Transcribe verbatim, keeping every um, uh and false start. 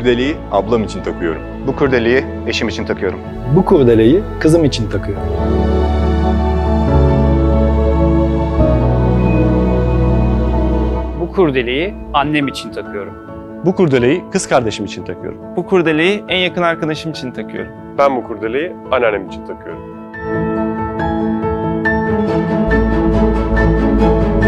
kurdeleyi ablam için takıyorum. Bu kurdeleyi eşim için takıyorum. Bu kurdeleyi kızım için takıyorum. Bu kurdeleyi annem için takıyorum. Bu kurdeleyi kız kardeşim için takıyorum. Bu kurdeleyi en yakın arkadaşım için takıyorum. Ben bu kurdeleyi anneannem için takıyorum.